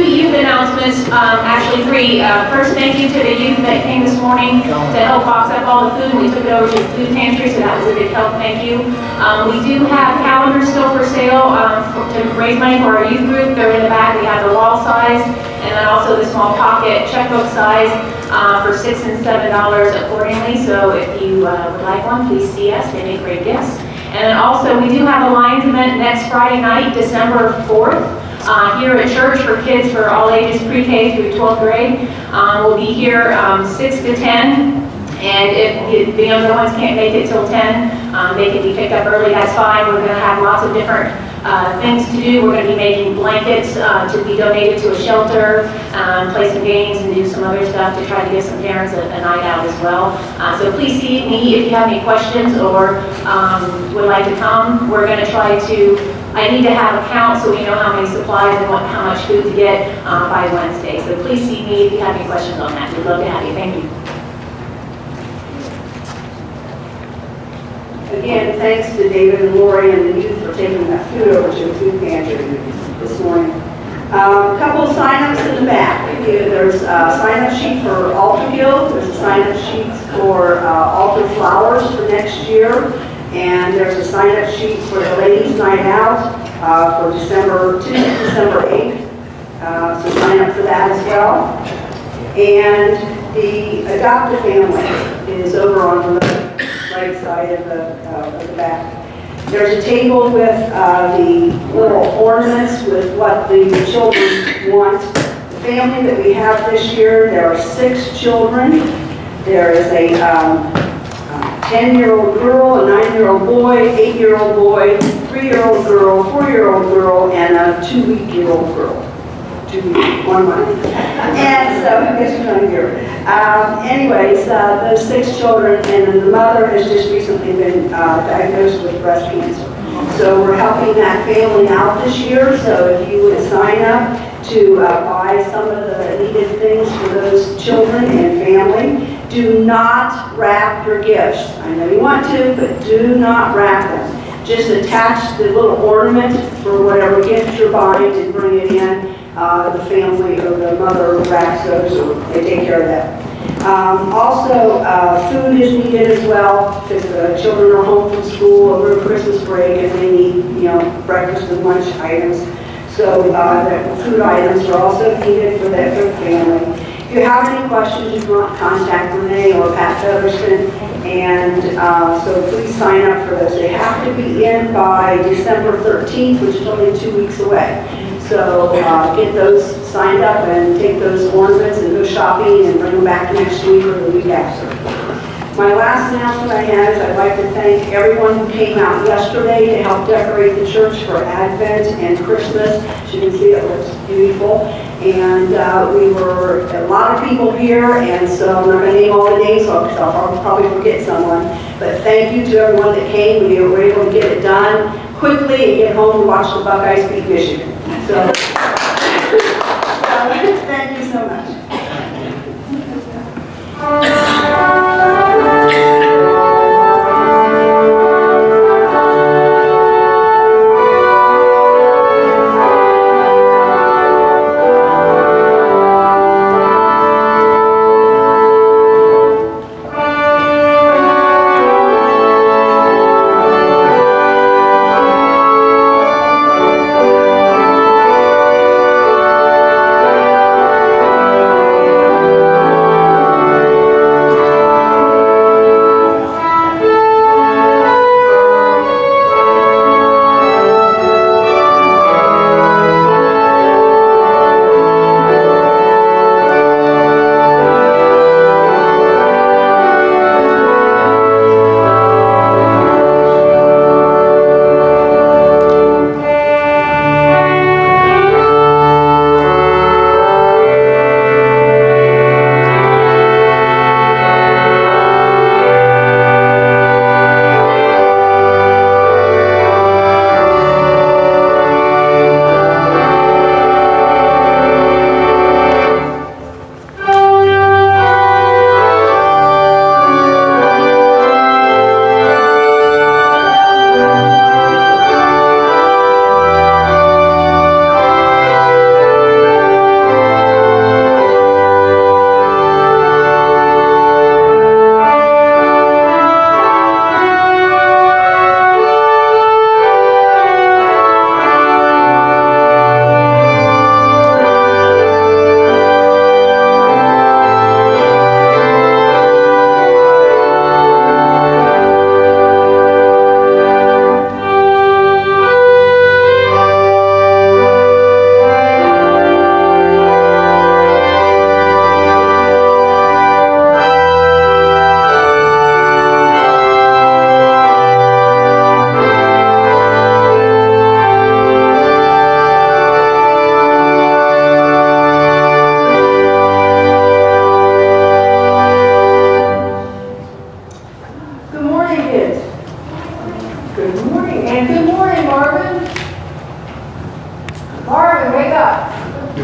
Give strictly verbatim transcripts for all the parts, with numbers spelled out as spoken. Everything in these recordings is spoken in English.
youth announcements, um, actually three. Uh, first, thank you to the youth that came this morning to help box up all the food. We took it over to the food pantry, so that was a big help. Thank you. Um, we do have calendars still for sale um, for, to raise money for our youth group. They're in the back. We have the wall size, and then also the small pocket checkbook size uh, for six and seven dollars accordingly. So if you uh, would like one, please see us. They make great gifts. And then also, we do have a Lions event next Friday night, December fourth. Uh, here at church for kids for all ages, pre-K through twelfth grade. Um, we'll be here um, six to ten, and if the younger ones can't make it till ten, um, they can be picked up early, that's fine. We're going to have lots of different uh, things to do. We're going to be making blankets uh, to be donated to a shelter, um, play some games, and do some other stuff to try to give some parents a, a night out as well. Uh, so please see me if you have any questions or um, would like to come. We're going to try to I need to have a count so we know how many supplies and what, how much food to get uh, by Wednesday. So please see me if you have any questions on that. We'd love to have you. Thank you. Again, thanks to David and Lori and the youth for taking that food over to the food pantry this morning. Um, a couple of sign-ups in the back. There's a sign-up sheet for Altar Guild. There's a sign-up sheet for uh, Altar Flowers for next year. And there's a sign-up sheet for the Ladies' Night Out uh, for December Tuesday, December eighth. Uh, so sign up for that as well. And the adoptive family is over on the right side of the, uh, of the back. There's a table with uh, the little ornaments with what the children want. The family that we have this year, there are six children. There is a um, ten-year-old girl, a nine-year-old boy, eight-year-old boy, three-year-old girl, four-year-old girl, and a two-week-year-old girl. Two weeks, one month. And so, I guess you're trying to hear. Um, anyways, uh, those six children, and the mother has just recently been uh, diagnosed with breast cancer. So we're helping that family out this year. So if you would sign up to uh, buy some of the needed things for those children and family, do not wrap your gifts. I know you want to, but do not wrap them. Just attach the little ornament for whatever gift you're buying and bring it in. Uh, the family or the mother wraps those, or they take care of that. Um, also, uh, food is needed as well because the children are home from school over Christmas break and they need, you know, breakfast and lunch items. So uh, the food items are also needed for that for the family. If you have any questions, you can contact Renee or Pat Featherston, and uh, so please sign up for those. They have to be in by December thirteenth, which is only two weeks away. So uh, get those signed up and take those ornaments and go shopping and bring them back next week or the week after. My last announcement I have is I'd like to thank everyone who came out yesterday to help decorate the church for Advent and Christmas. As you can see, it looks beautiful. And uh, we were a lot of people here, and so I'm not going to name all the names because I'll probably forget someone. But thank you to everyone that came. We were able to get it done quickly and get home and watch the Buckeyes beat Michigan. So, so thank you so much. Thank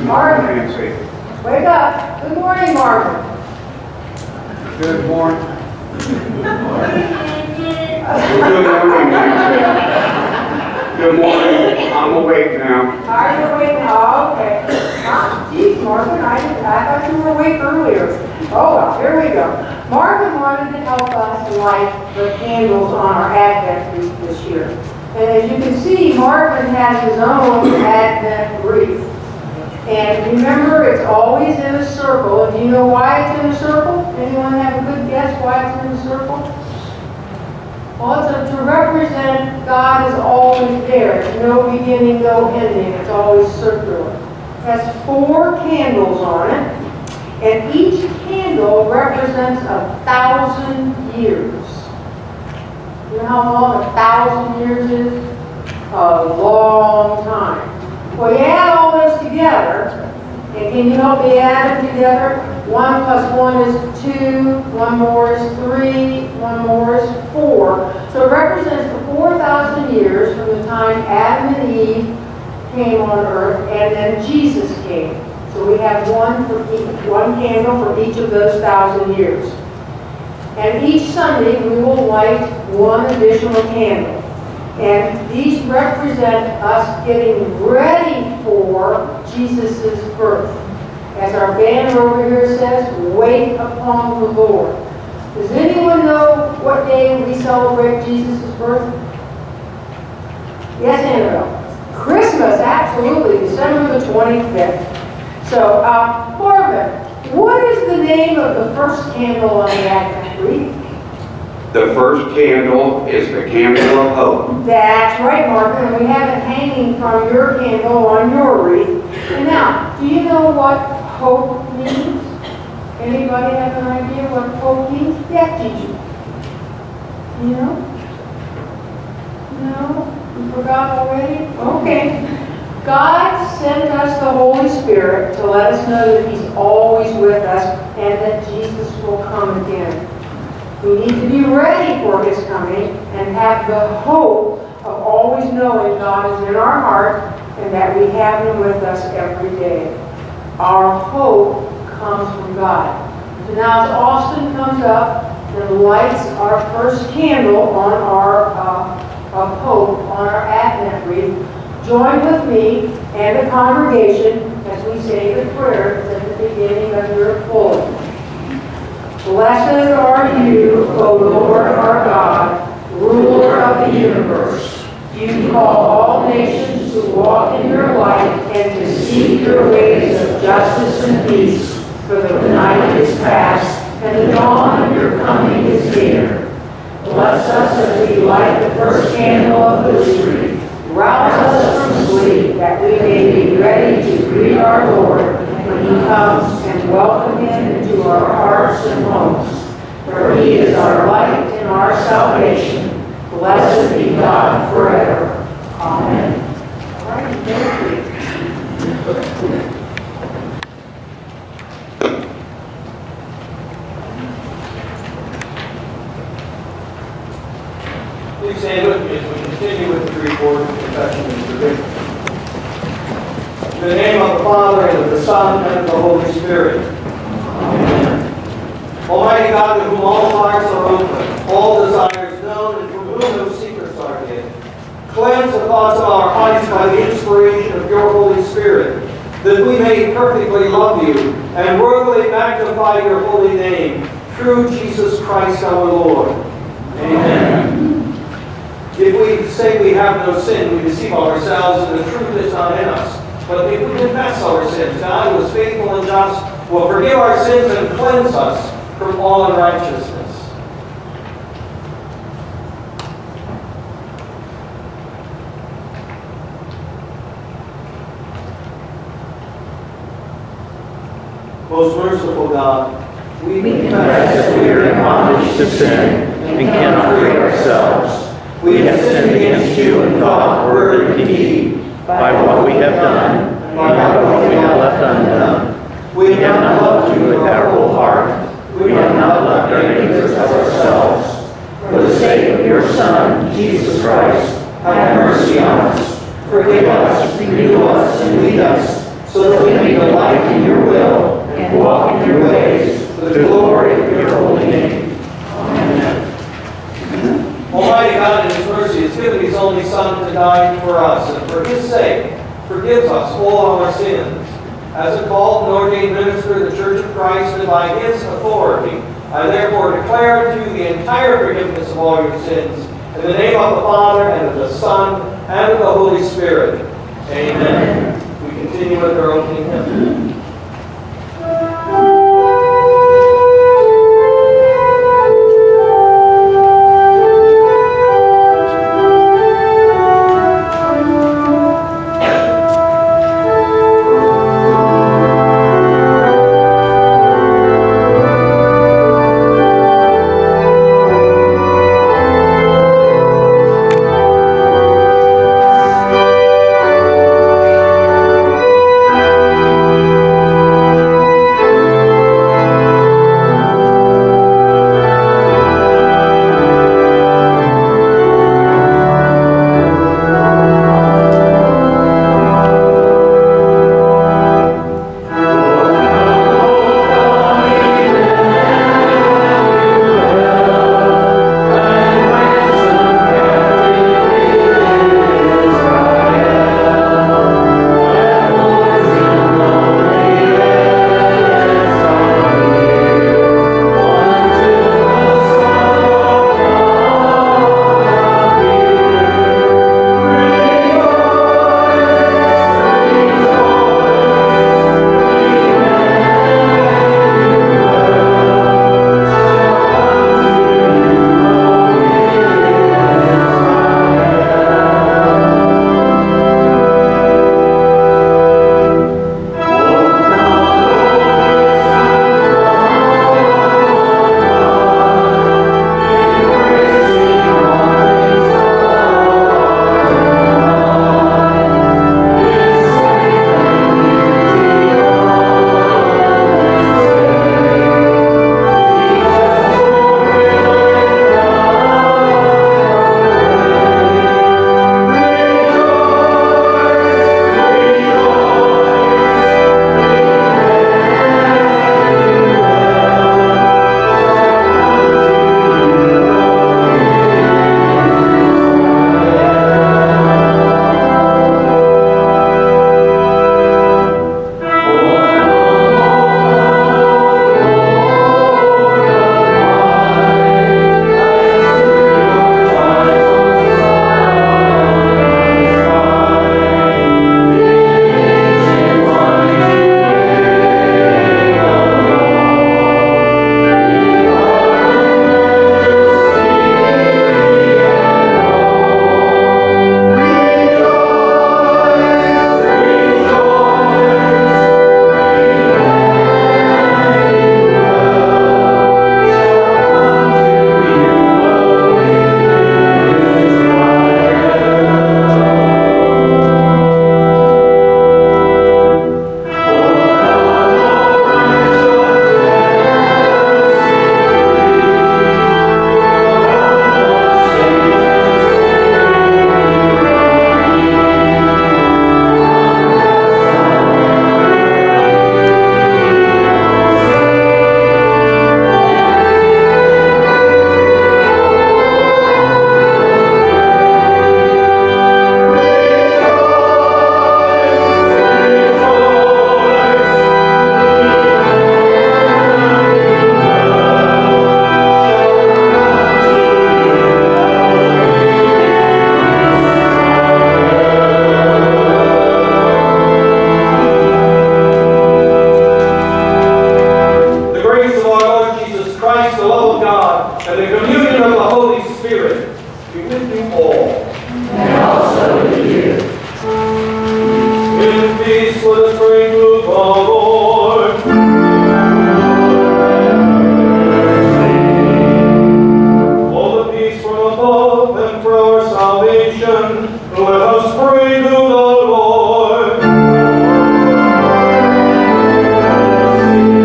Marvin. Nancy. Wake up. Good morning, Marvin. Good morning. Good morning, Nancy. Good morning. I'm awake now. Are you awake now? Oh, okay. Huh? Geez, Marvin, I, didn't, I thought you were awake earlier. Oh, well, here we go. Marvin wanted to help us light the candles on our Advent wreath this year. And as you can see, Marvin has his own Advent wreath. And remember, it's always in a circle. And do you know why it's in a circle? Anyone have a good guess why it's in a circle? Well, it's a, to represent God is always there. It's no beginning, no ending. It's always circular. It has four candles on it. And each candle represents a thousand years. You know how long a thousand years is? A long time. Well, you add all this together, and can you help me add them together? One plus one is two, one more is three, one more is four. So it represents the four thousand years from the time Adam and Eve came on earth, and then Jesus came. So we have one for each, one candle for each of those thousand years. And each Sunday we will light one additional candle. And these represent us getting ready for Jesus' birth. As our banner over here says, wait upon the Lord. Does anyone know what day we celebrate Jesus' birth? Yes, Annabelle. Christmas, absolutely, December the twenty-fifth. So, uh, Marvin, what is the name of the first candle on the Advent wreath? The first candle is the candle of hope. That's right, Marvin, and we have it hanging from your candle on your wreath. And now, do you know what hope means? Anybody have an idea what hope means? Yeah, teacher. You know? No? You forgot already? Okay. God sent us the Holy Spirit to let us know that He's always with us and that Jesus will come again. We need to be ready for His coming and have the hope of always knowing God is in our heart and that we have Him with us every day. Our hope comes from God. So now as Austin comes up and lights our first candle on our uh, of hope on our Advent wreath, join with me and the congregation as we say the prayer at the beginning of your fulling. Blessed are you, O Lord our God, ruler of the universe. You call all nations to walk in your light and to seek your ways of justice and peace, for the night is past and the dawn of your coming is near. Bless us as we light the first candle of this wreath. Rouse us from sleep that we may be ready to greet our Lord when He comes and welcome Him into our hearts and homes. For He is our light and our salvation. Blessed be God forever. Amen. All right, thank you. Please stand with me as we continue with the three-fourth confession and tradition. In the name of the Father, and of the Son, and of the Holy Spirit. Amen. Almighty God, to whom all hearts are open, all desires known, and from whom no secrets are hid, cleanse the thoughts of our hearts by the inspiration of your Holy Spirit, that we may perfectly love you and worthily magnify your holy name, through Jesus Christ our Lord. Amen. If we say we have no sin, we deceive ourselves and the truth is not in us. But if we confess our sins, God, who is faithful and just, will forgive our sins and cleanse us from all unrighteousness. Most merciful God, we, we confess that we are in bondage to sin and cannot free ourselves. We have sinned against you in thought, word, and deed, by what we have done, and by what we have left undone. We have not loved you with our whole heart. We have not loved our neighbors as ourselves. For the sake of your Son, Jesus Christ, have mercy on us. Forgive us, renew us, and lead us, so that we may may delight in your will and walk in your ways for the glory of your holy name. Amen. Almighty God in his mercy has given his only Son to die for us, and for his sake forgives us all our sins. As a called and ordained minister of the Church of Christ, and by his authority, I therefore declare to you the entire forgiveness of all your sins, in the name of the Father, and of the Son, and of the Holy Spirit. Amen. Amen. We continue with our opening hymn.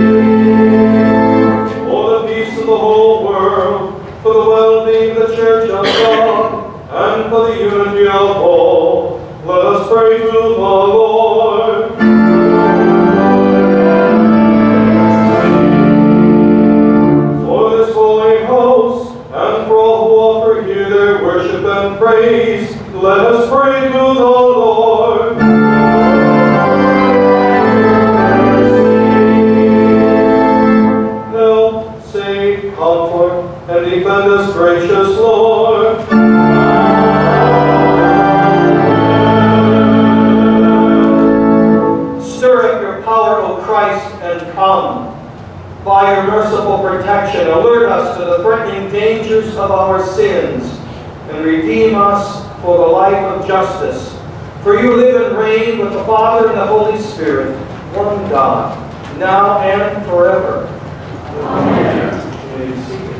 For the well-being of the church Christ and come. By your merciful protection, alert us to the threatening dangers of our sins and redeem us for the life of justice. For you live and reign with the Father and the Holy Spirit, one God, now and forever. Amen. You may be seated.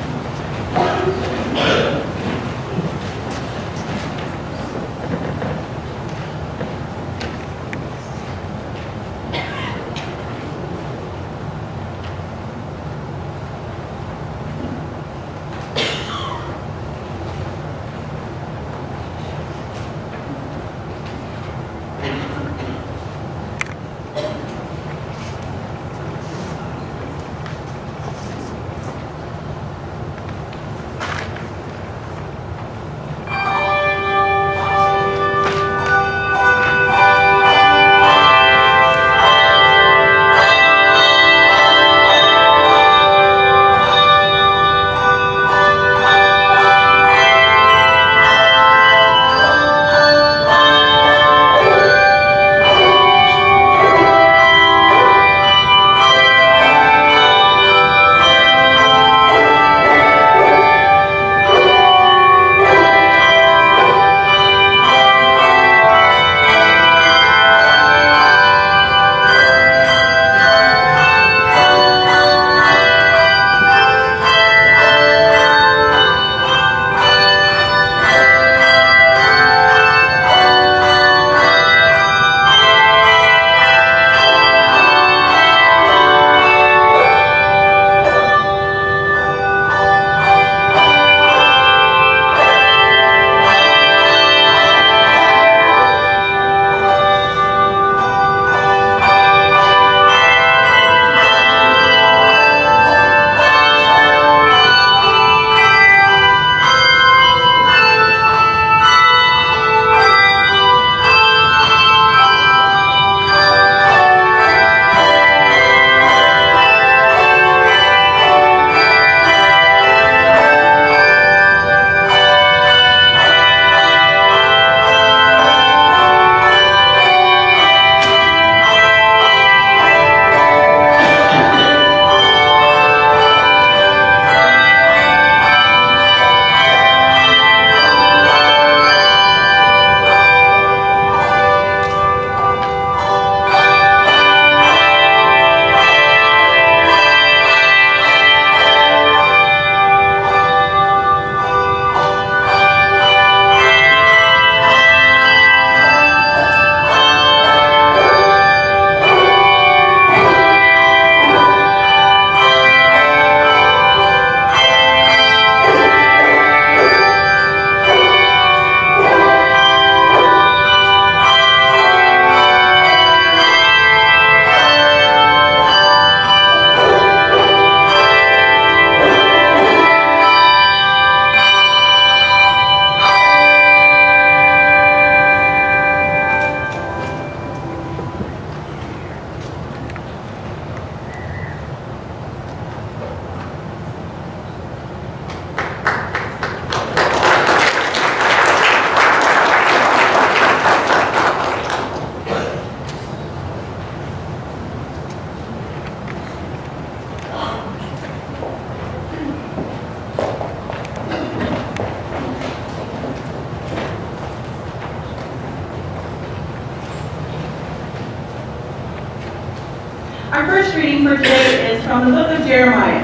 Our first reading for today is from the book of Jeremiah.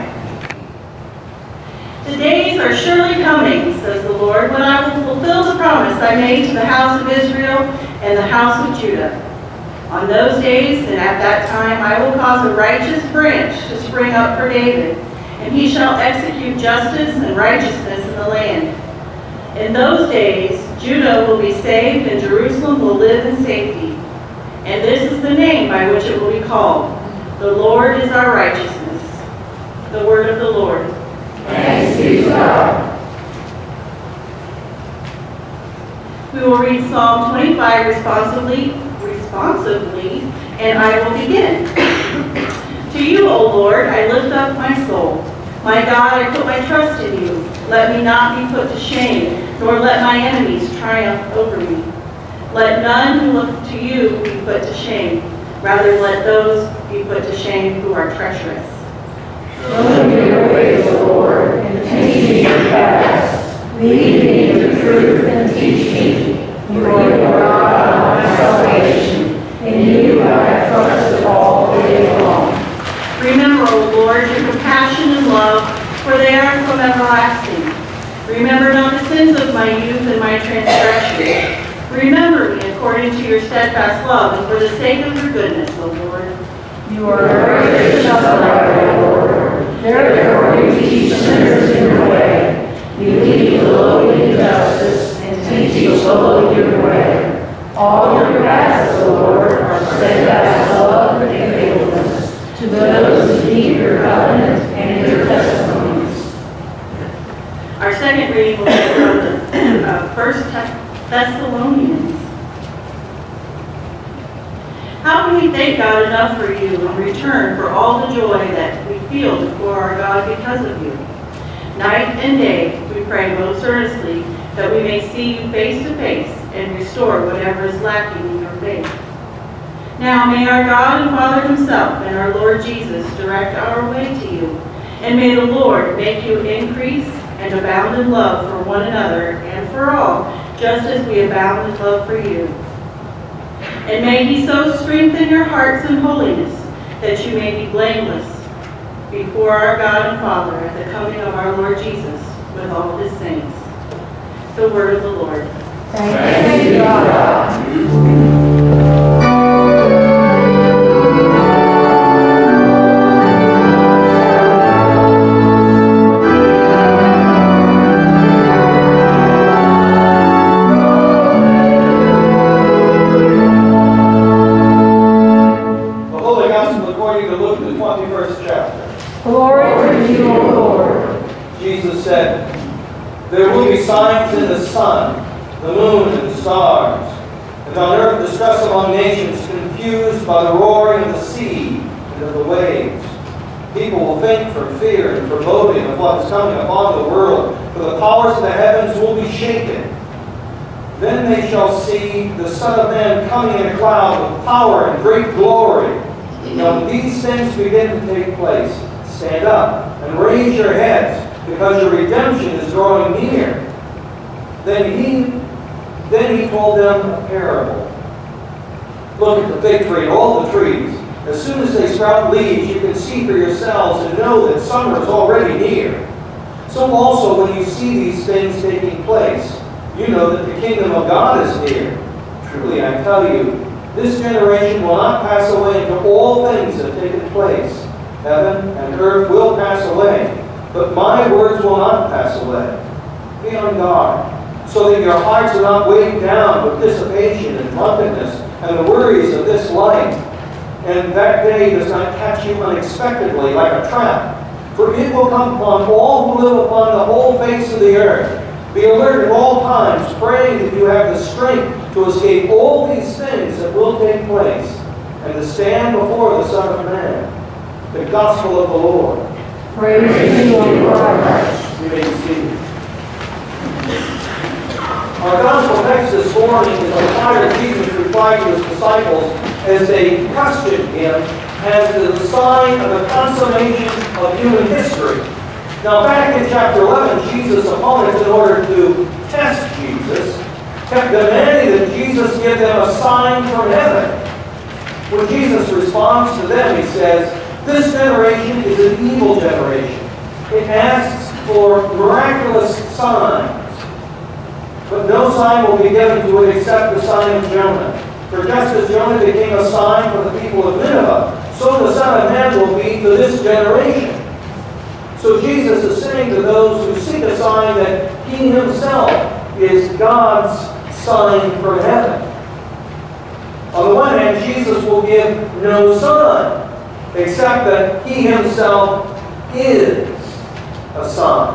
The days are surely coming, says the Lord, when I will fulfill the promise I made to the house of Israel and the house of Judah. On those days and at that time I will cause a righteous branch to spring up for David, and he shall execute justice and righteousness in the land. In those days Judah will be saved and Jerusalem will live in safety. And this is the name by which it will be called: The Lord is our righteousness. The word of the Lord. Thanks be to God. We will read Psalm twenty-five responsively, responsively, and I will begin. To you, O Lord, I lift up my soul. My God, I put my trust in you. Let me not be put to shame, nor let my enemies triumph over me. Let none who look to you be put to shame. Rather, let those be put to shame who are treacherous. Show me your ways, O Lord, and teach me your paths. Lead me into truth and teach me. For you are God, my salvation. In you I have trusted all the day long. Remember, O Lord, your compassion and love, for they are from everlasting. Remember not the sins of my youth and my transgressions. Remember me according to your steadfast love, and for the sake of your goodness, O Lord. You are gracious and upright, O Lord. Therefore you teach sinners in your way. You lead the lowly in justice, and teach the lowly your way. All your paths, O Lord, are steadfast love and faithfulness to those who keep your covenant and your testimonies. Our second reading will be from uh, First Thessalonians. How can we thank God enough for you in return for all the joy that we feel before our God because of you? Night and day we pray most earnestly that we may see you face to face and restore whatever is lacking in your faith. Now may our God and Father himself and our Lord Jesus direct our way to you, and may the Lord make you increase and abound in love for one another and for all, just as we abound in love for you. And may he so strengthen your hearts in holiness that you may be blameless before our God and Father at the coming of our Lord Jesus with all his saints. The word of the Lord. Thanks be to God. There will be signs in the sun, the moon, and the stars, and on earth distress among nations, confused by the roaring of the sea and of the waves. People will faint from fear and foreboding of what is coming upon the world, for the powers of the heavens will be shaken. Then they shall see the Son of Man coming in a cloud with power and great glory. Now when these things begin to take place, stand up and raise your heads, because your redemption is drawing near. Then he, then he told them a parable. Look at the fig tree and all the trees. As soon as they sprout leaves, you can see for yourselves and know that summer is already near. So also when you see these things taking place, you know that the kingdom of God is near. Truly I tell you, this generation will not pass away until all things have taken place. Heaven and earth will pass away, but my words will not pass away. Be on guard, so that your hearts are not weighed down with dissipation and drunkenness and the worries of this life, and that day does not catch you unexpectedly like a trap. For it will come upon all who live upon the whole face of the earth. Be alert at all times, praying that you have the strength to escape all these things that will take place, and to stand before the Son of Man. The Gospel of the Lord. Praise to you, O Christ. You may be seated. Our Gospel text this morning is a letter Jesus replied to his disciples as they questioned him as to the sign of the consummation of human history. Now back in chapter eleven, Jesus' opponents, in order to test Jesus, kept demanding that Jesus give them a sign from heaven. When Jesus responds to them, he says, "This generation is an evil generation. It asks for miraculous signs. But no sign will be given to it except the sign of Jonah. For just as Jonah became a sign for the people of Nineveh, so the Son of Man will be to this generation." So Jesus is saying to those who seek a sign that he himself is God's sign from heaven. On the one hand, Jesus will give no sign, except that he himself is a sign.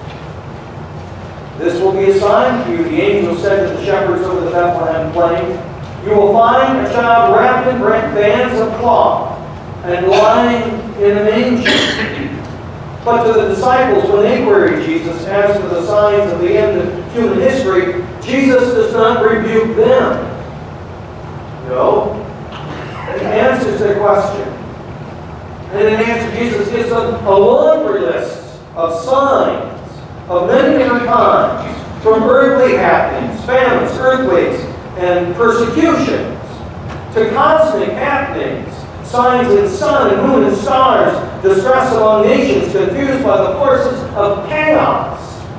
"This will be a sign for you," the angel said to the shepherds over the Bethlehem plain. "You will find a child wrapped in bands of cloth and lying in a manger." But to the disciples, when they queried Jesus as to the signs of the end of human history, Jesus does not rebuke them. No. He answers their question. And in answer, Jesus gives them a laundry list of signs of many different kinds, from earthly happenings, famines, earthquakes, and persecutions, to cosmic happenings, signs in sun and moon and stars, distress among nations, confused by the forces of chaos.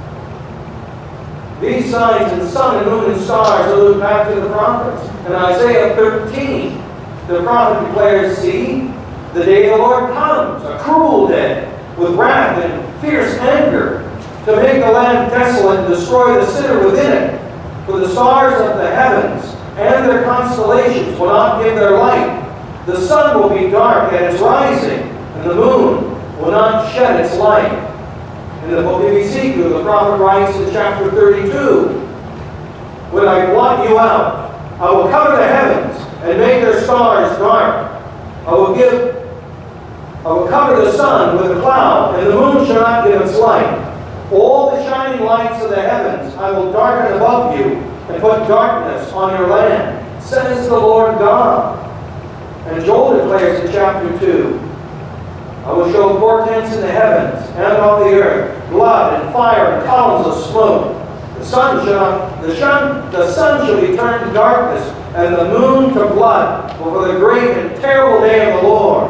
These signs in sun and moon and stars allude back to the prophets. In Isaiah thirteen, the prophet declares, "See, the day of the Lord comes, a cruel day, with wrath and fierce anger, to make the land desolate and destroy the sinner within it. For the stars of the heavens and their constellations will not give their light. The sun will be dark at its rising, and the moon will not shed its light." In the book of Ezekiel, the prophet writes in chapter thirty-two, "When I blot you out, I will cover the heavens and make their stars dark. I will give, I will cover the sun with a cloud, and the moon shall not give its light. All the shining lights of the heavens I will darken above you, and put darkness on your land, says the Lord God." And Joel declares in chapter two, "I will show portents in the heavens and on the earth, blood and fire and columns of smoke. The sun shall not, the sun, the sun shall be turned to darkness, and the moon to blood, before the great and terrible day of the Lord."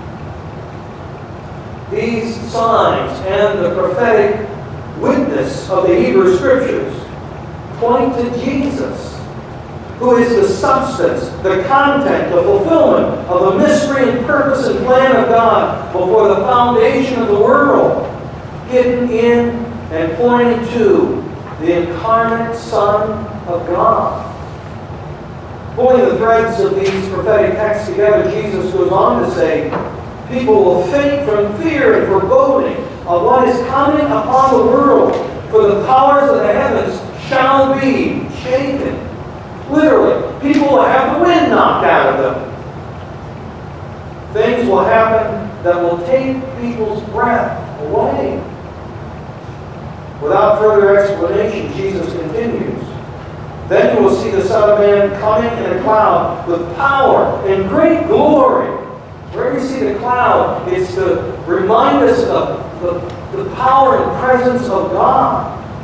These signs and the prophetic witness of the Hebrew Scriptures point to Jesus, who is the substance, the content, the fulfillment of the mystery and purpose and plan of God before the foundation of the world, hidden in and pointing to the incarnate Son of God. Pulling the threads of these prophetic texts together, Jesus goes on to say, "People will faint from fear and foreboding of what is coming upon the world, for the powers of the heavens shall be shaken." Literally, people will have the wind knocked out of them. Things will happen that will take people's breath away. Without further explanation, Jesus continues, "Then you will see the Son of Man coming in a cloud with power and great glory." Wherever you see the cloud, it's to remind us of the, the power and presence of God.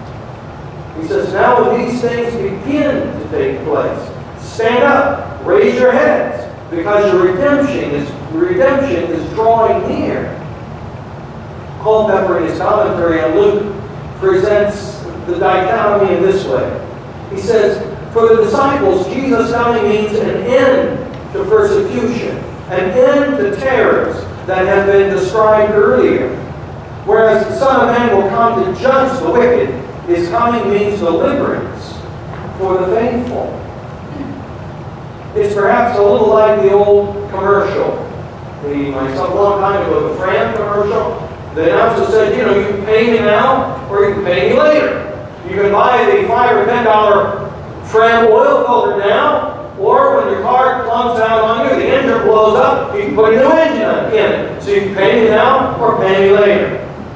He says, "Now when these things begin to take place, stand up, raise your heads, because your redemption is, redemption is drawing near." Culpeper, in his commentary on Luke, presents the dichotomy in this way. He says, "For the disciples, Jesus coming means an end to persecution, an end to terrors that have been described earlier. Whereas the Son of Man will come to judge the wicked, his coming means deliverance for the faithful." It's perhaps a little like the old commercial. The, myself a long time ago, the Fran commercial. The announcer said, you know, you can pay me now or you can pay me later. You can buy the five or ten dollar Fran oil filter now, or when your car clumps out on you, the engine blows up, you can put a new engine in it. So you can pay me now or pay me later.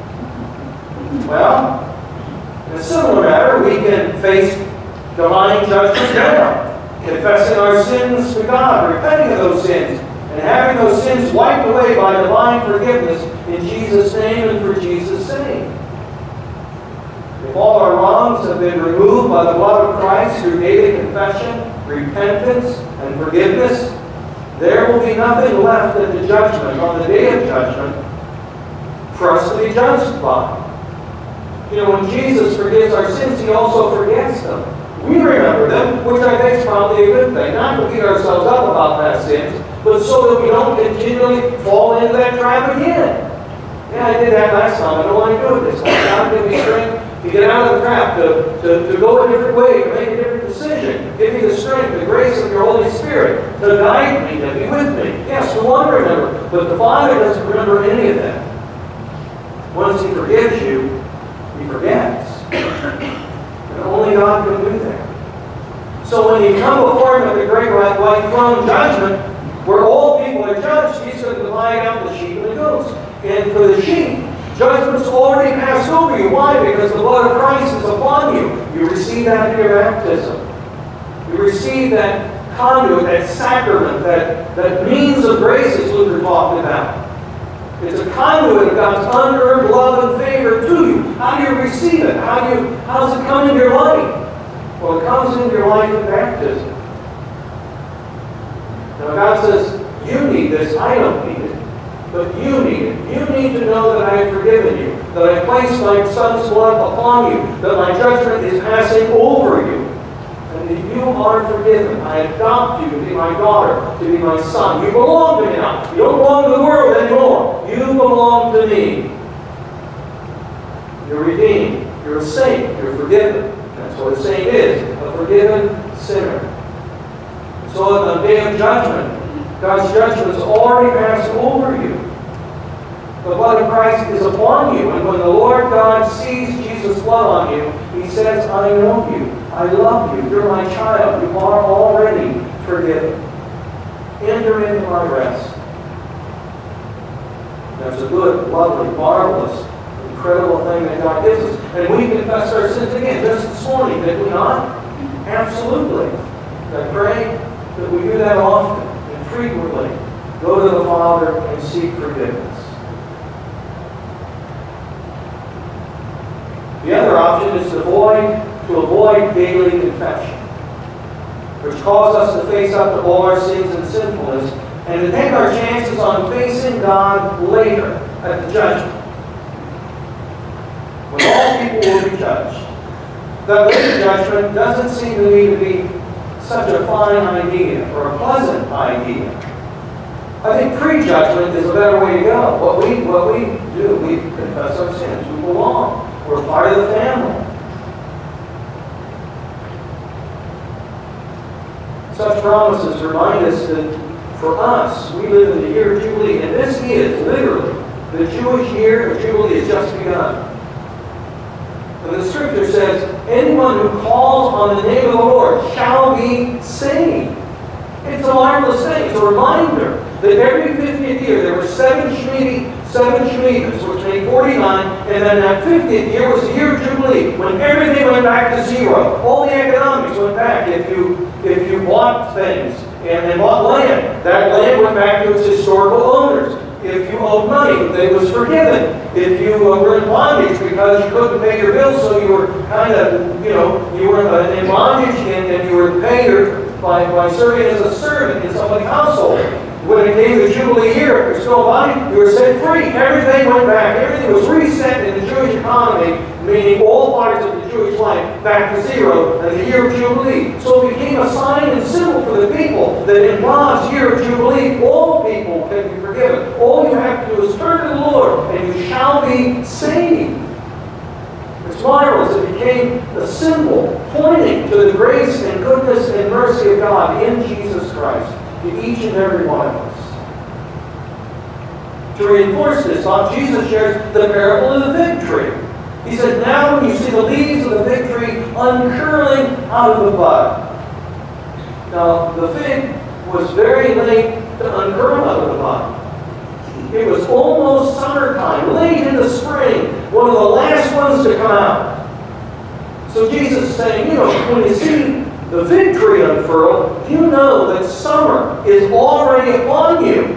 Well, in a similar matter, we can face divine judgment now, confessing our sins to God, repenting of those sins, and having those sins wiped away by divine forgiveness in Jesus' name and for Jesus' sake. If all our wrongs have been removed by the blood of Christ through daily confession, repentance, and forgiveness, there will be nothing left at the judgment, on the day of judgment, for us to be judged by. You know, when Jesus forgives our sins, He also forgets them. We remember them, which I think is probably a good thing. Not to beat ourselves up about that sins, but so that we don't continually fall into that trap again. Yeah, I did that last time. I don't want to do it this time. God, give me strength to get out of the trap, to, to, to go a different way, to make a different decision. Give me the strength, the grace of your Holy Spirit to guide me, to be with me. Yes, we want to remember, but the Father doesn't remember any of that. Once He forgives you, He forgets. And only God can do that. So when you come before Him at the great white throne judgment, where all people are judged, He's going to divide out the sheep and the goats. And for the sheep, judgment's already passed over you. Why? Because the blood of Christ is upon you. You receive that in your baptism. You receive that conduit, that sacrament, that, that means of grace, as Luther talked about. It's a conduit of God's unearned love and favor to you. How do you receive it? How do you, how does it come into your life? Well, it comes into your life in baptism. Now God says, you need this, I don't need it. But you need it. You need to know that I have forgiven you, that I placed my Son's blood upon you, that my judgment is passing over you, and that you are forgiven. I adopt you to be my daughter, to be my son. You belong to me now. You don't belong to the world anymore. You belong to me. You're redeemed. You're a saint. You're forgiven. That's what a saint is, a forgiven sinner. So on the day of judgment, God's judgment has already passed over you. The blood of Christ is upon you, and when the Lord God sees Jesus' blood on you, He says, I know you, I love you, you're my child, you are already forgiven. Enter into my rest. That's a good, lovely, marvelous, incredible thing that God gives us. And we confess our sins again, just this morning, did we not? Absolutely. I pray that we do that often. Frequently, go to the Father and seek forgiveness. The other option is to avoid, to avoid daily confession, which calls us to face up to all our sins and sinfulness, and to take our chances on facing God later at the judgment, when all people will be judged. That later judgment doesn't seem to me to be such a fine idea or a pleasant idea. I think pre-judgment is a better way to go. What we, what we do, we confess our sins. We belong. We're part of the family. Such promises remind us that for us, we live in the year of Jubilee, and this is literally the Jewish year of Jubilee has just begun. And the Scripture says, anyone who calls on the name of the Lord shall be saved. It's a marvelous thing. It's a reminder that every fiftieth year there were seven Shemitah, seven Shemitahs, which made forty-nine, and then that fiftieth year was the year of Jubilee, when everything went back to zero. All the economics went back. If you, if you bought things and, and bought land, that land went back to its historical owners. If you owed money, it was forgiven. If you uh, were in bondage because you couldn't pay your bills, so you were kind of, you know, you were uh, in bondage and, and you were paid by, by serving as a servant in somebody's household. When it came to the Jubilee year, if you're still alive, you were set free. Everything went back. Everything was reset in the Jewish economy, meaning all parts of the Jewish life back to zero in the year of Jubilee. So it became a sign and symbol for the people that in God's year of Jubilee, all people can be forgiven. All you have to do is turn to the Lord, and you shall be saved. It's marvelous. It became a symbol pointing to the grace and goodness and mercy of God in Jesus Christ to each and every one of us. To reinforce this, Jesus shares the parable of the fig tree. He said, now when you see the leaves of the fig tree uncurling out of the bud. Now, the fig was very late to uncurl out of the bud. It was almost summertime, late in the spring, one of the last ones to come out. So Jesus is saying, you know, when you see the fig tree unfurl, you know that summer is already upon you.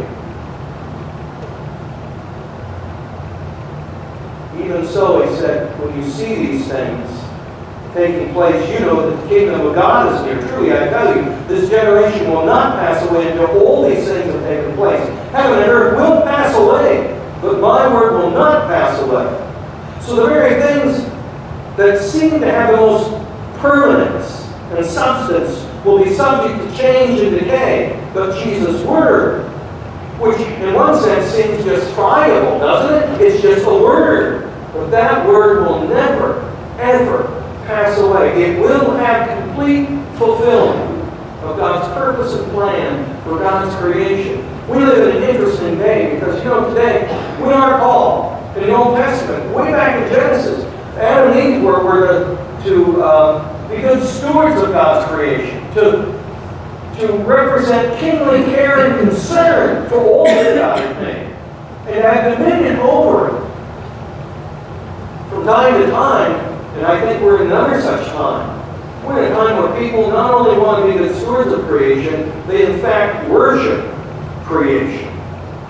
Even so, he said, when you see these things taking place, you know that the kingdom of God is near. Truly, I tell you, this generation will not pass away until all these things have taken place. Heaven and earth will pass away, but my word will not pass away. So the very things that seem to have the most permanence and substance will be subject to change and decay, but Jesus' word, which in one sense seems just friable, doesn't it? It's just a word. But that word will never, ever pass away. It will have complete fulfillment of God's purpose and plan for God's creation. We live in an interesting day because, you know, today we are called in the Old Testament, way back in Genesis, Adam and Eve were, were to, to uh, be good stewards of God's creation, to to represent kingly care and concern for all that God has made, and have dominion over it. From time to time, and I think we're in another such time, we're in a time where people not only want to be the stewards of creation, they in fact worship creation.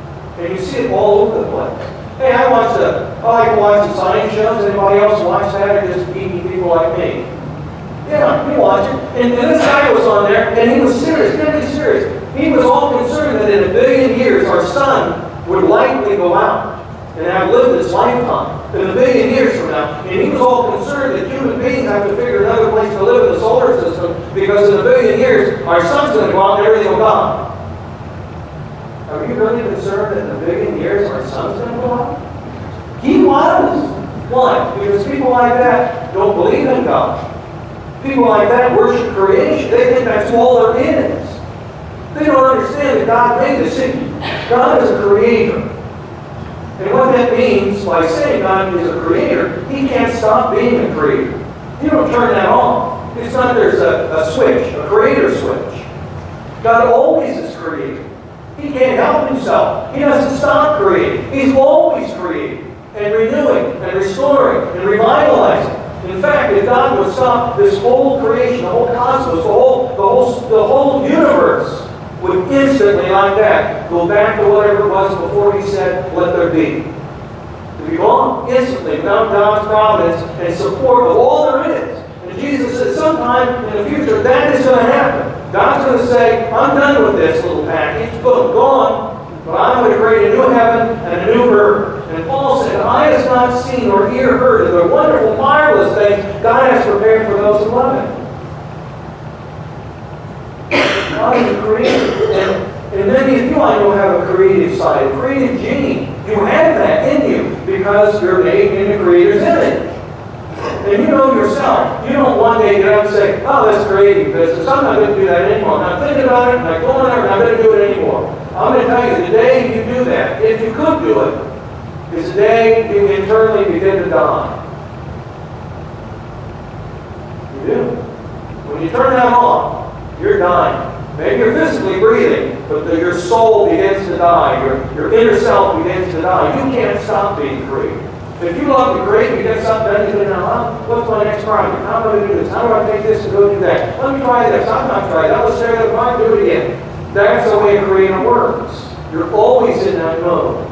And you see it all over the place. Hey, I watch the, I like to watch the science shows. Anybody else watch that, or just geeky people like me? Yeah, you watch it. And, and this guy was on there, and he was serious, deadly serious. He was all concerned that in a billion years, our sun would likely go out and have lived its lifetime in a billion years from now. And he was all concerned that human beings have to figure another place to live in the solar system because in a billion years, our sun's going to go out and everything will die. Are you really concerned that in a billion years, our sun's going to go out? He was. Why? Because people like that don't believe in God. People like that worship creation. They think that's all there is. They don't understand that God made this thing. God is a creator. And what that means by saying God is a creator, He can't stop being a creator. You don't turn that on. It's not there's a, a switch, a creator switch. God always is creator. He can't help Himself. He doesn't stop creating. He's always creating and renewing and restoring and revitalizing. In fact, if God would stop this whole creation, the whole cosmos, the whole, the whole, the whole universe would instantly, like that, go back to whatever it was before He said, let there be. To be gone instantly, without God's providence and support of all there is. And Jesus said sometime in the future, that is going to happen. God's going to say, I'm done with this little package, boom, gone. But I'm going to create a new heaven and a new earth. And Paul said, eye has not seen or ear heard of the wonderful, marvelous things God has prepared for those who love Him. God is a creator. And, and many of you I know have a creative side, a creative gene. You have that in you because you're made in the Creator's image. And you know yourself, you don't one day get up and say, oh, that's creative business. I'm not going to do that anymore. I'm not thinking about it, I'm not going there, I'm not going to do it anymore. I'm going to tell you, the day you do that, if you could do it, is the day you internally begin to die. You do. When you turn that off, you're dying. Maybe you're physically breathing, but the, your soul begins to die. Your, your inner self begins to die. You can't stop being creative. If you love to create, you get something done, you say, now, what's my next project? How am I going to do this? How do I take this and go do that? Let me try this. I'm not trying that. Let's tear the apart, do it again. That's the way a creator works. You're always in that mode.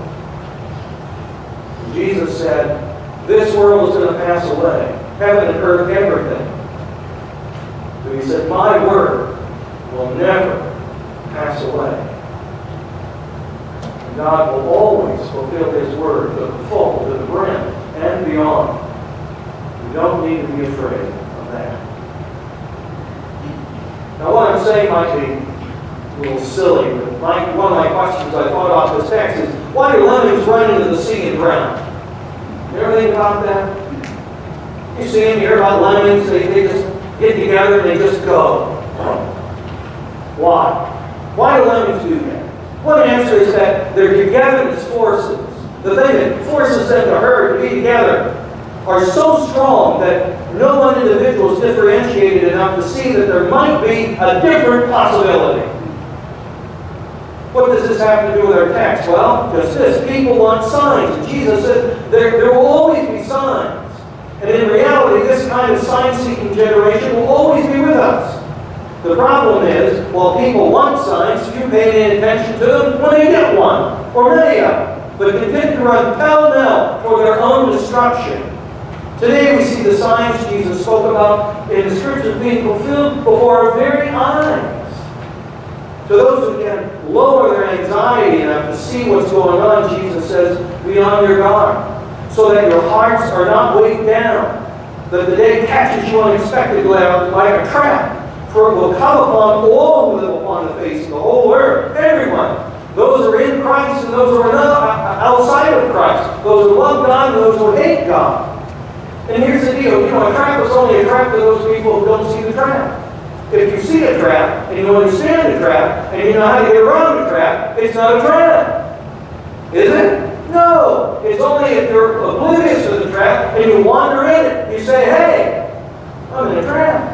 Jesus said, this world is going to pass away. Heaven and earth, everything. But He said, my word will never pass away. And God will always fulfill His word to the full, to the brim, and beyond. We don't need to be afraid of that. Now what I'm saying might be a little silly, but my, one of my questions I thought off this text is, why do lemmings run into the sea and drown? You ever think about that? You see them, you hear about lemmings, they, they just get together and they just go. Why? Why do lemmings do that? One answer is that their togetherness forces, the thing that forces them to herd, to be together, are so strong that no one individual is differentiated enough to see that there might be a different possibility. What does this have to do with our text? Well, just this. People want signs. And Jesus said there, there will always be signs. And in reality, this kind of sign-seeking generation will always be with us. The problem is, while people want signs, few pay any attention to them when they get one, or many of them, but continue to run pell-mell toward their own destruction. Today we see the signs Jesus spoke about in the Scriptures being fulfilled before our very eyes. To those who can lower their anxiety enough to see what's going on, Jesus says, be on your guard, so that your hearts are not weighed down, that the day catches you unexpectedly like a trap. For it will come upon all who live upon the face of the whole earth, everyone. Those who are in Christ and those who are not outside of Christ. Those who love God and those who hate God. And here's the deal. You know, a trap is only a trap to those people who don't see the trap. If you see a trap, and you understand the trap, and you know how to get around the trap, it's not a trap. Is it? No. It's only if you're oblivious to the trap, and you wander in it. You say, hey, I'm in a trap.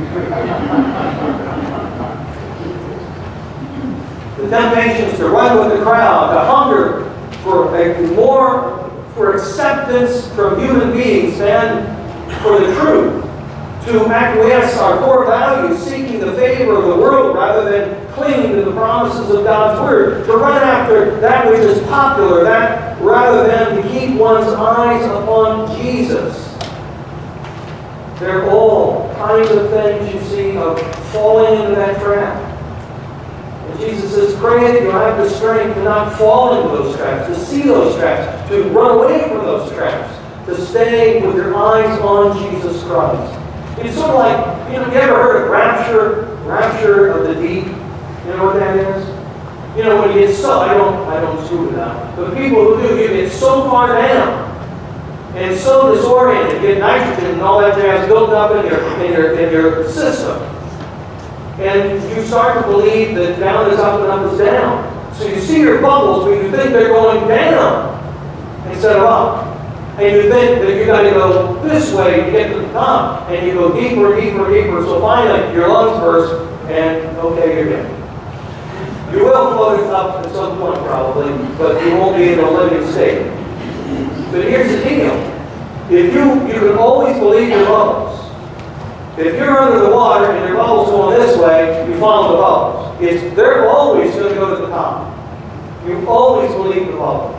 The temptation is to run with the crowd, to hunger for a more for acceptance from human beings than for the truth, to acquiesce our core values, seeking seeking the favor of the world rather than clinging to the promises of God's Word, to run after that which is popular, that rather than to keep one's eyes upon Jesus. There are all kinds of things you see of falling into that trap. And Jesus says, pray that you have the strength to not fall into those traps, to see those traps, to run away from those traps, to stay with your eyes on Jesus Christ. It's sort of like, you know, you ever heard of rapture, rapture of the deep? You know what that is? You know, when you get so, I don't, I don't scuba dive, but people who do, you get so far down, and so disoriented, you get nitrogen and all that jazz built up in your, in your, in your system. And you start to believe that down is up and up is down. So you see your bubbles, but you think they're going down instead of up. And you think that you got to go this way to get to the top, and you go deeper, deeper, deeper. So finally, your lungs burst, and okay, you're dead. You will float up at some point, probably, but you won't be in a living state. But here's the deal: if you you can always believe your bubbles. If you're under the water and your bubbles going this way, you follow the bubbles. It's they're always going to go to the top. You always believe the bubbles.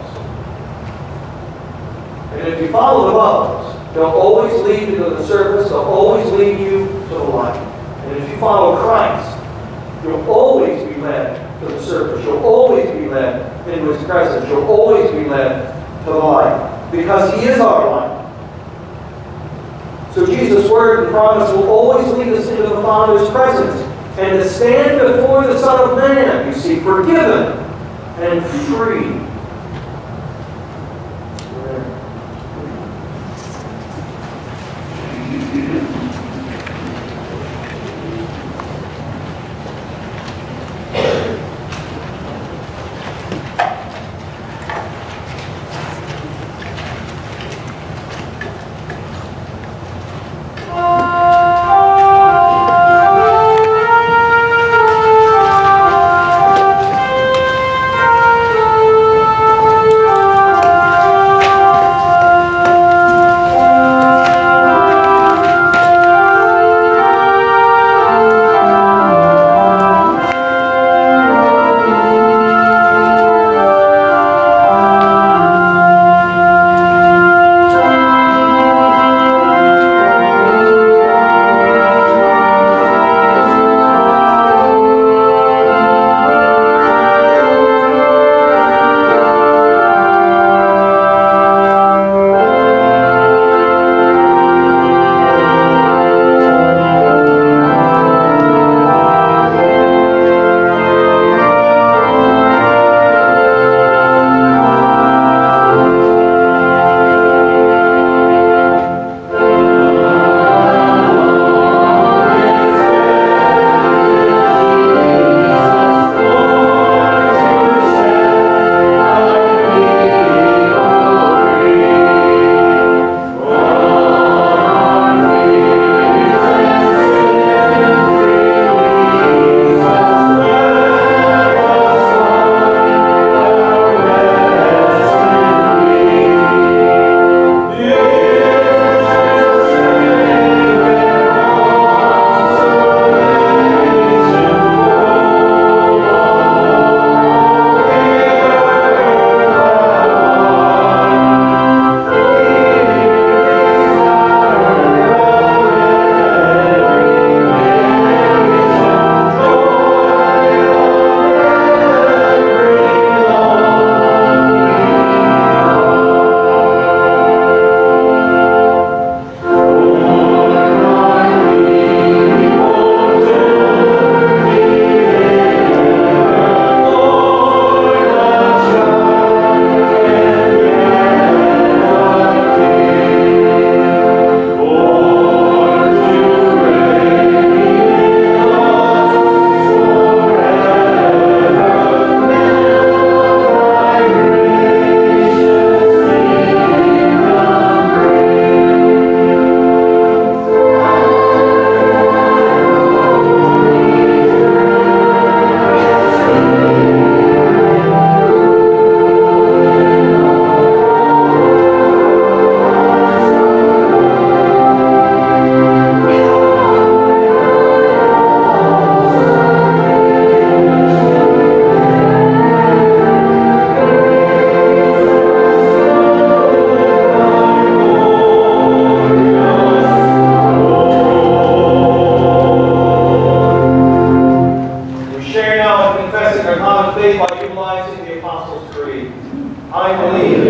And if you follow the bubbles, they'll always lead you to the surface, they'll always lead you to the light. And if you follow Christ, you'll always be led to the surface. You'll always be led into His presence. You'll always be led to the light. Because He is our light. So Jesus' word and promise will always lead us into the Father's presence. And to stand before the Son of Man, you see, forgiven and free.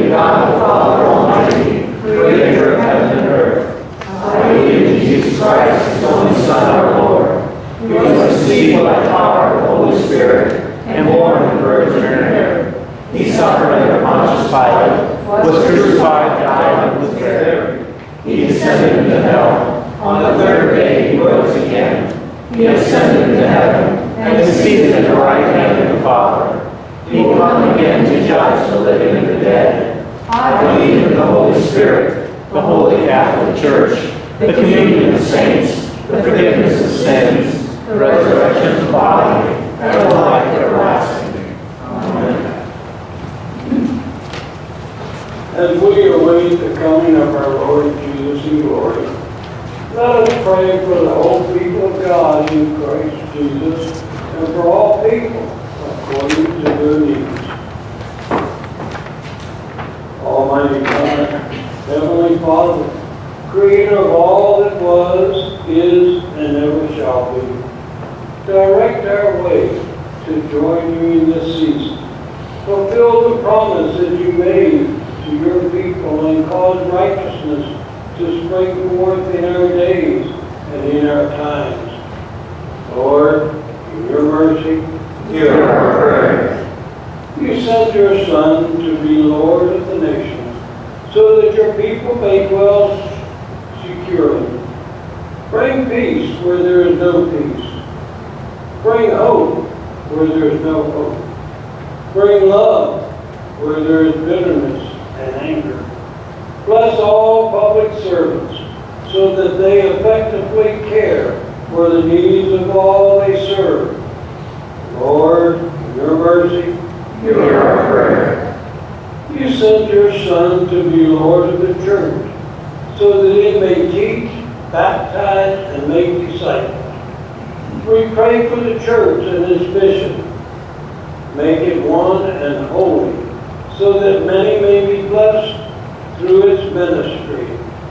believe in God the Father Almighty, creator of heaven and earth. I believe in Jesus Christ, his only Son, our Lord, who was conceived by the power of the Holy Spirit, and born of the Virgin Mary. He suffered under Pontius Pilate, was crucified, died, and was buried. He descended into hell. On the third day he rose again. He ascended into heaven, and is seated at the right hand of the Father. He will come again to judge the living and the dead. I believe in the Holy Spirit, the Holy Catholic Church, the communion of saints, the forgiveness of sins, the resurrection of the body, and the life everlasting. Amen. As we await the coming of our Lord Jesus in glory, let us pray for the whole people of God in Christ Jesus, and for all people according to their needs. Almighty God, Heavenly Father, Creator of all that was, is, and ever shall be, direct our way to join you in this season. Fulfill the promise that you made to your people and cause righteousness to spring forth in our days and in our times. Lord, in your mercy, hear our prayer. You sent your Son to be Lord of the nations, so that your people may dwell securely. Bring peace where there is no peace. Bring hope where there is no hope. Bring love where there is bitterness and anger. Bless all public servants so that they effectively care for the needs of all they serve. Lord, in your mercy, hear our prayer. You sent your Son to be Lord of the church so that it may teach, baptize, and make disciples. We pray for the church and its mission. Make it one and holy, so that many may be blessed through its ministry.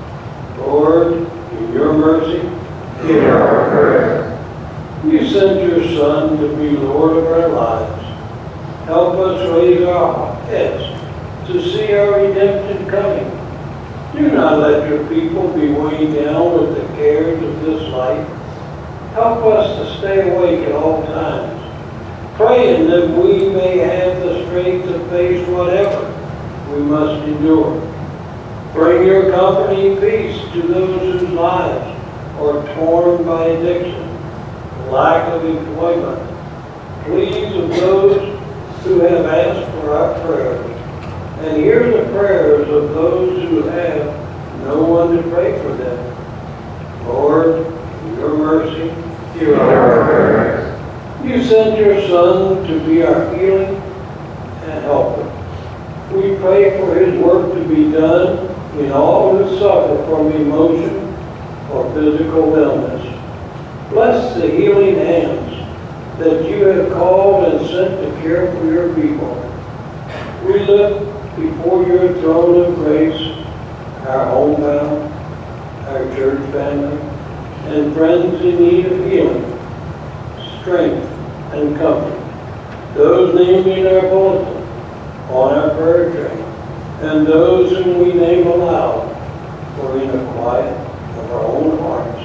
Lord, in your mercy, hear our prayer. You sent your Son to be Lord of our lives. Help us raise our heads to see our redemption coming. Do not let your people be weighed down with the cares of this life. Help us to stay awake at all times, praying that we may have the strength to face whatever we must endure. Bring your comforting peace to those whose lives are torn by addiction, lack of employment, pleas of those who have asked for our prayers, and hear the prayers of those who have no one to pray for them. Lord, in your mercy, hear our prayers. You sent your Son to be our healing and helper. We pray for his work to be done in all who suffer from emotion or physical illness. Bless the healing hands that you have called and sent to care for your people. We lift before your throne of grace our homebound, our church family, and friends in need of healing, strength, and comfort. Those named in our bulletin, on our prayer train, and those whom we name aloud, for in the quiet of our own hearts.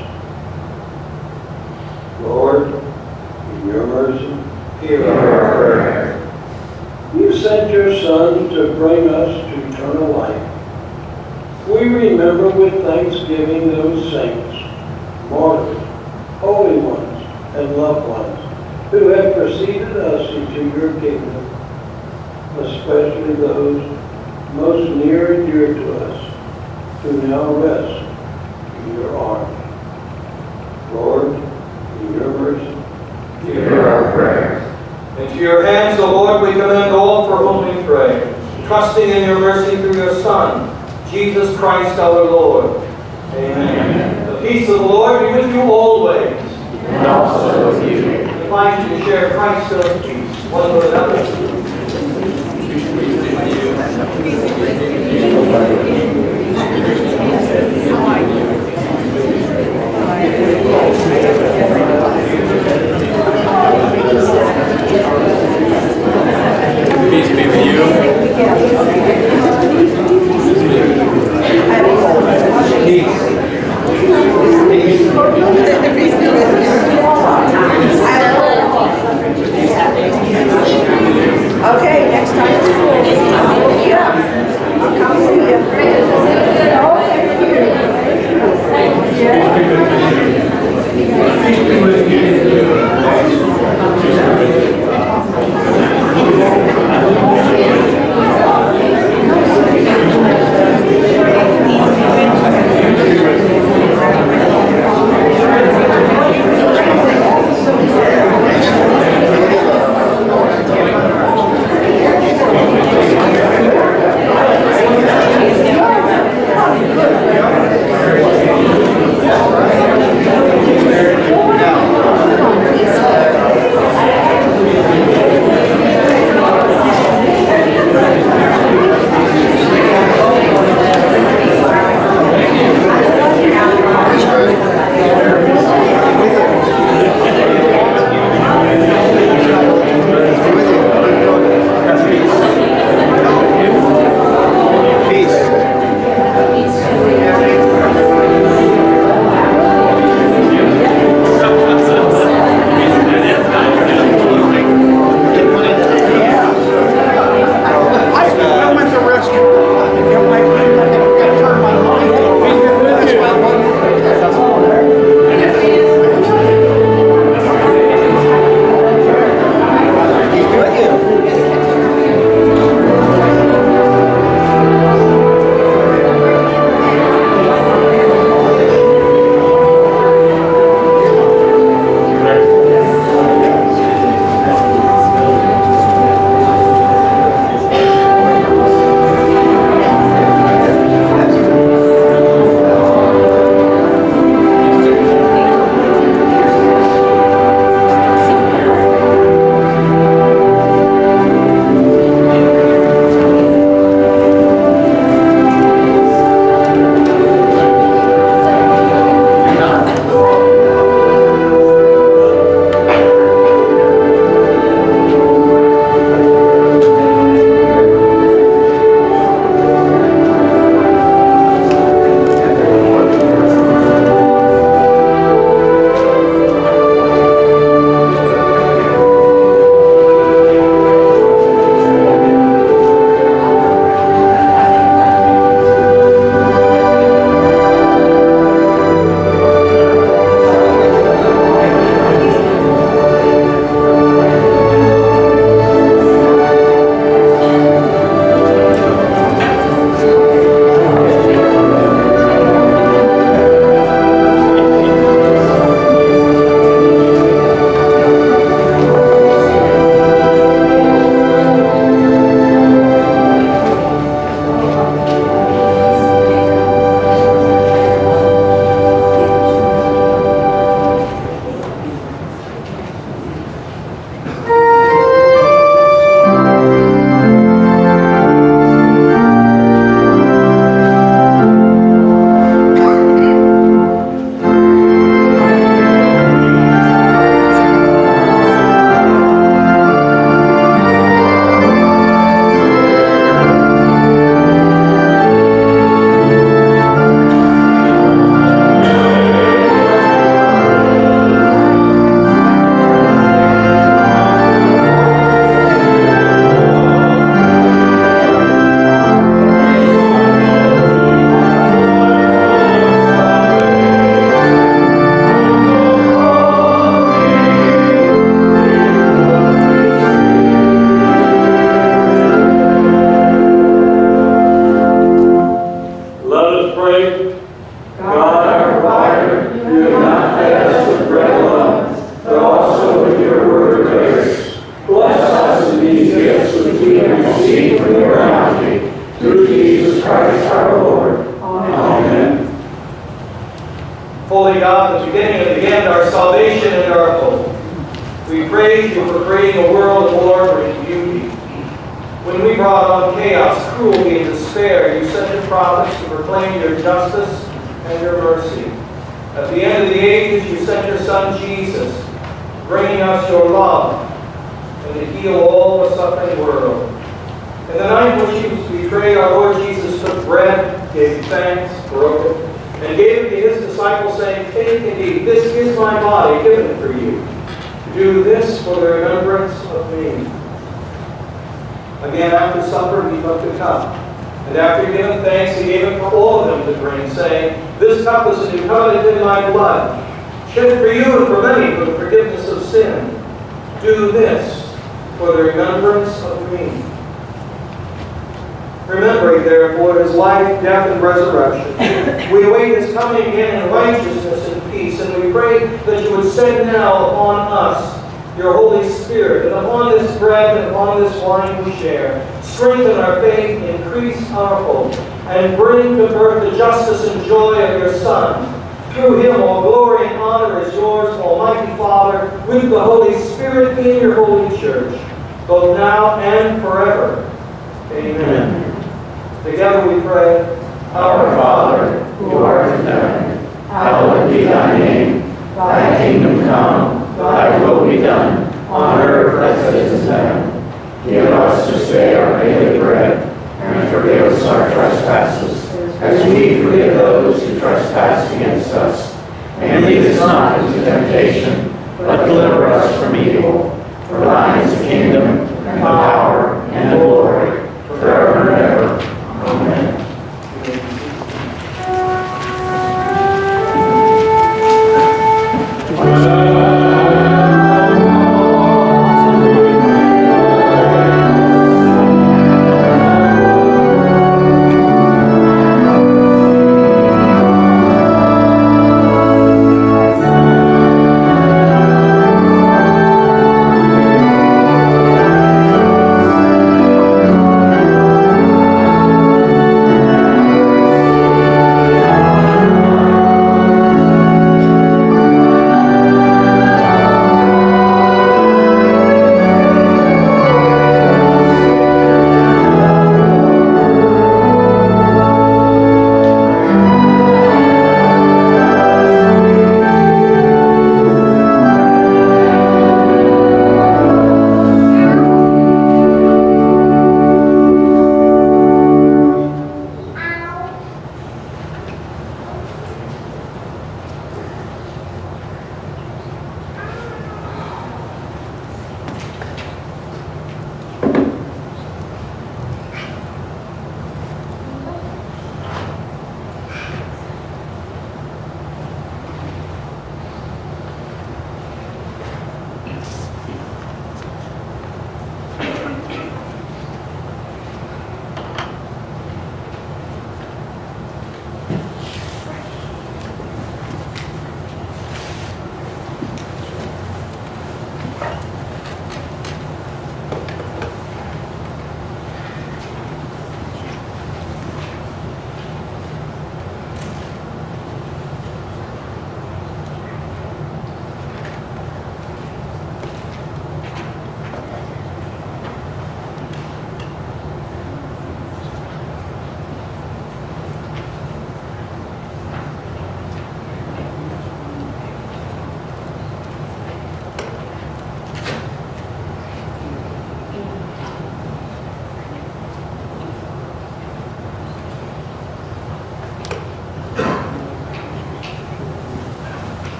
Lord, in your mercy, hear our prayer. You sent your Son to bring us to eternal life. We remember with thanksgiving those saints, martyrs, holy ones, and loved ones who have preceded us into your kingdom, especially those most near and dear to us, who now rest in your arms. Lord, in your mercy, hear our prayer. Into your hands, O Lord, we commend all for whom we pray, trusting in your mercy through your Son, Jesus Christ our Lord. Amen. The peace of the Lord be with you always. And also with you. Invite you to share Christ's filled peace, one with another. Peace be with you. Christ our Lord. Amen. Holy God, the beginning and the end, our salvation and our hope. We praise you for creating a world of order and beauty. When we brought on chaos, cruelty, and despair, you sent your prophets to proclaim your justice and your mercy. At the end of the ages, you sent your Son Jesus, bringing us your love and to heal all the suffering world. In the night in which he was betrayed, our Lord Jesus took bread, gave thanks, broke it, and gave it to his disciples, saying, "Take and eat. This is my body given for you. Do this for the remembrance of me." Again, after supper, he took the cup. And after giving thanks, he gave it for all of them to drink, saying, "This cup is the new covenant in my blood, shed for you and for many for the forgiveness of sin. Do this for the remembrance of me." Remembering, therefore, his life, death, and resurrection, we await his coming again in righteousness and peace, and we pray that you would send now upon us your Holy Spirit, and upon this bread and upon this wine we share, strengthen our faith, increase our hope, and bring to birth the justice and joy of your Son. Through him all glory and honor is yours, Almighty Father, with the Holy Spirit in your holy church, both now and forever. Amen. Amen. Together we pray, Our Father, who art in heaven, hallowed be thy name. Thy kingdom come, thy will be done, on earth as it is in heaven. Give us this day our daily bread, and forgive us our trespasses, as we forgive those who trespass against us. And lead us not into temptation, but deliver us from evil. For thine is the kingdom, and the power, and the glory, forever and ever. Amen. Thank you.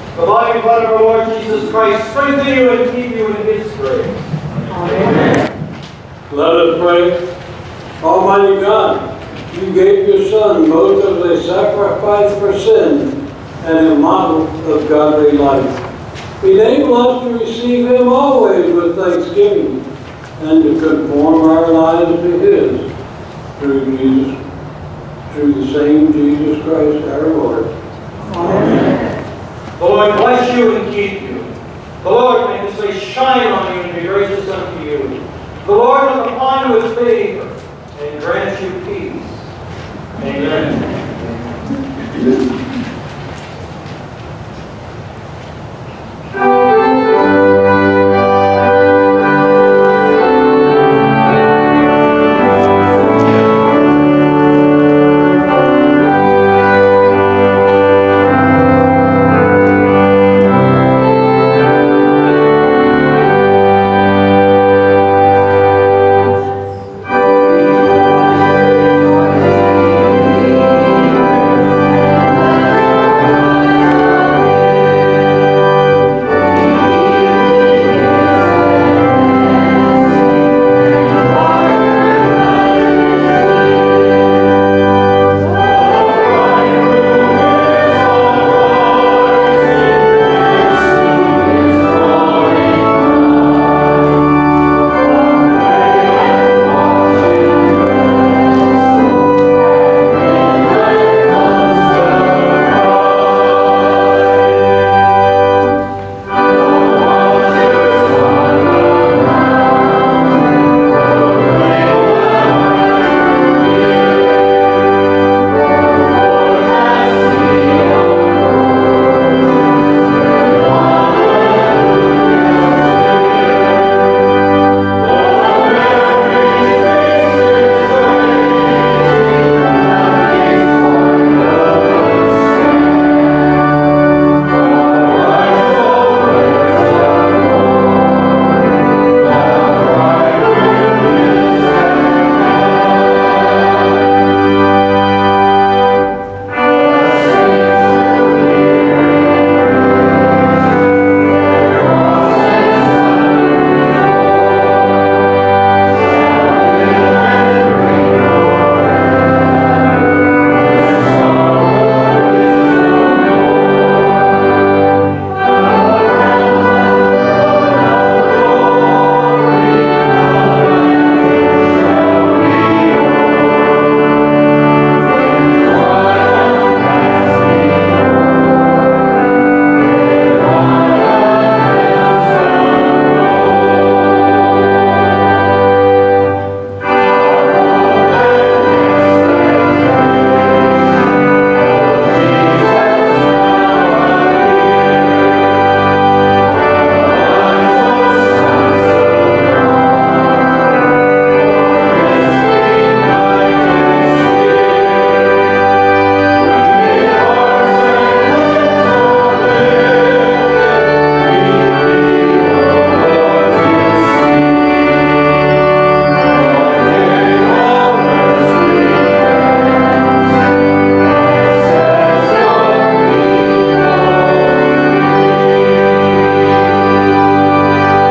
The body and blood of our Lord Jesus Christ strengthen you and keep you in His grace. Amen. Let us pray. Almighty God, you gave your Son both as a sacrifice for sin and a model of godly life. Enable us to receive Him always with thanksgiving and to conform our lives to His through Jesus, through the same Jesus Christ our Lord. Amen. The Lord bless you and keep you. The Lord make His face shine on you and be gracious unto you. The Lord look upon you with favor and grant you peace. Amen.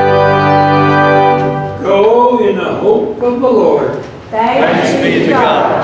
Of the Lord. Thanks be to God.